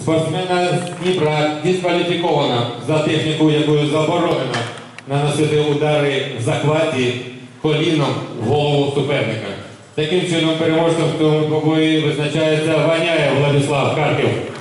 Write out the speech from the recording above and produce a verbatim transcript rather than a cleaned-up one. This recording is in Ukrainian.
Спортсмена з Дніпра дискваліфіковано за техніку, якою заборонено наносити удари в захваті коліном в голову суперника. Таким чином переможцем в цьому побої визначається Ваняєв Владислав, Харків.